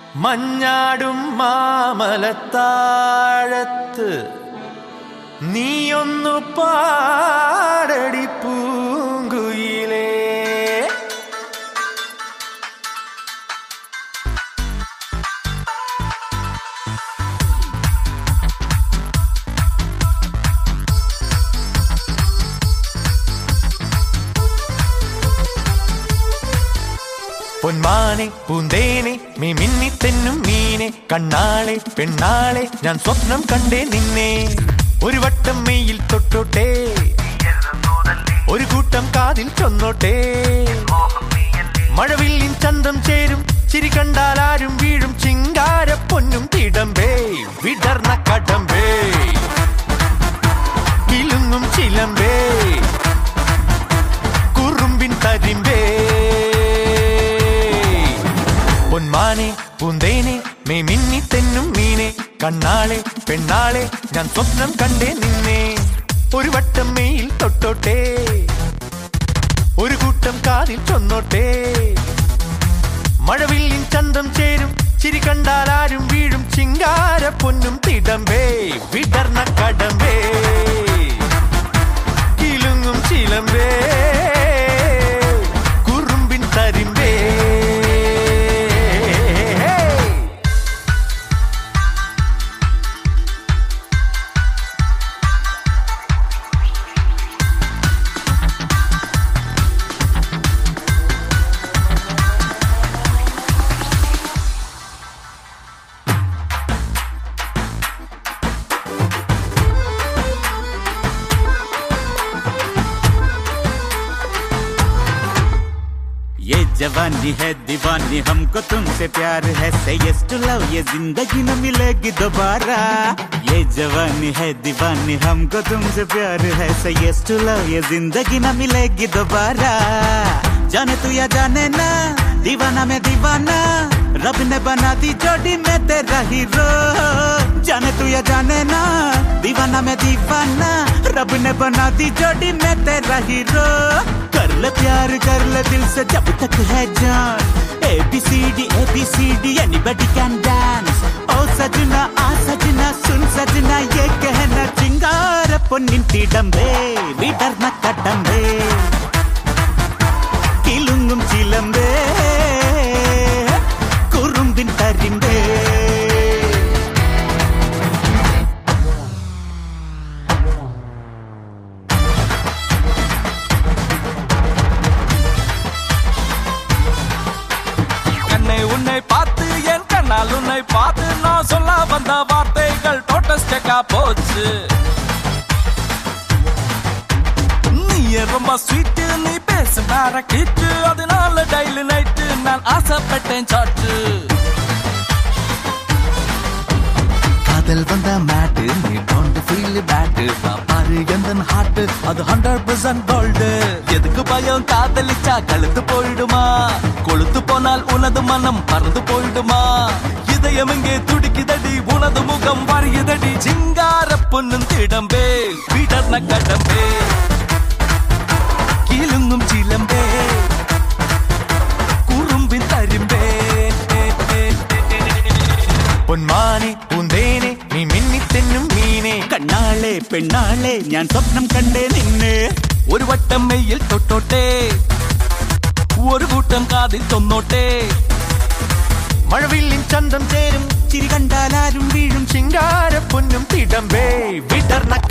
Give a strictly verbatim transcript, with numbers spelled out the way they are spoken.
മഞ്ഞാടും മാമലത്താഴത്ത് നീയൊന്നു പാടടി പൂങ്കുയിലേ. പൊന്മാനെ പൂന്തേനെ me മിന്നിത്തെന്നും മീനെ കണ്ണാളെ പെണ്ണാളെ ഞാൻ സ്വപ്നം കണ്ടേ നിന്നെ. ഒരു വട്ടം മെയ്യിൽ തൊട്ടോട്ടെ, ഒരു കൂട്ടം കാതിൽ ചൊന്നോട്ടെ. മഴവില്ലിൻ ചന്തം ചേരും ചിരി കണ്ടാൽ ആരും വീഴും ചിങ്കാര പൊന്നും തിടമ്പേ വിടർന്ന കടമ്പേ കിലുങ്ങും ചിലമ്പേ കുറുമ്പിൻ തരിമ്പേ. പൊന്മാനെ പൂന്തേനെ മേ മിന്നിത്തെന്നും മീനെ കണ്ണാളെ പെണ്ണാളെ ഞാൻ സ്വപ്നം കണ്ടേ നിന്നെ. ഒരു വട്ടം മെയ്യിൽ തൊട്ടോട്ടെ, ഒരു കൂട്ടം കാതിൽ ചൊന്നോട്ടെ. മഴവില്ലിൻ ചന്തം ചേരും ചിരി കണ്ടാൽ ആരും വീഴും ചിങ്കാര പൊന്നും തിടമ്പേ വിടർന്ന കടമ്പേ കിലുങ്ങും ചിലമ്പേ കുറുമ്പിൻ തരിമ്പേ. ये जवानी है दीवानी हमको तुमसे प्यार है, से यस टू लव ये जिंदगी न मिलेगी दोबारा. ये जवानी है दीवानी हमको तुमसे प्यार है, से यस टू लव ये जिंदगी न मिलेगी दोबारा. जाने तू या जाने ना दीवाना में दीवाना, रब ने बना दी जोड़ी में तेरा हीरो. जाने तू या जाने ना दीवाना में दीवाना, रब ने बना दी जोड़ी में तेरा हीरो. कर ले प्यार कर ले दिल से जब तक है जान, A B C D A B C D anybody can dance. ओ सजना आ सजना सुन सजना ये कहना चिंगार പൊന്നിൻ തിടമ്പേ വിടർന്ന കടമ്പേ കിലുങ്ങും ചിലമ്പേ കുറുമ്പിൻ തരിമ്പേ. உன்னை பார்த்து என் கண்ணால் உன்னை பார்த்து நான் சொல்ல வந்த வார்த்தைகள் டோட்டல் ஸ்டெக்கா போச்சு. நீ ரொம்ப ஸ்வீட் நீ பேச வேற கிட்டு, அதனால டெய்லி நைட்டு நான் ஆசைப்பட்டேன் சாட்டு. காதல் வந்த மேட்டு நீ டோன்ட் ஃபீல் பேட், பாரு எந்தன் ஹார்ட் அது ஹண்ட்ரட் பர்சன்ட் கோல்டு. எதுக்கு பயம் காதலிச்சா கழுத்து போயிடுமா, கொழுத்து போனால் உனது மனம் பறந்து போயிடுமா. இதயம் எங்கே துடிக்குதடி உனது முகம் வரையுதடி சிங்கார பொன்னும் திடம்பே விடர்ன கடம்பே கிலுங்கும் சிலம்பே குறும்பின் தரிம்பே. പൊന്മാനെ പൂന്തേനെ നീ മിന്നിത്തെന്നും മീനെ കണ്ണാളെ പെണ്ണാളെ ഞാൻ സ്വപ്നം കണ്ടേ നിന്നെ. ഒരു വട്ടം മെയ്യിൽ തൊട്ടോട്ടെ, ഒരു കൂട്ടം കാതിൽ തൊന്നോട്ടെ. മഴവില്ലിൻ ചന്തം ചേരും ചിരി കണ്ടാൽ ആരും വീഴും ചിങ്കാര പൊന്നും തിടമ്പേ വിടർന്ന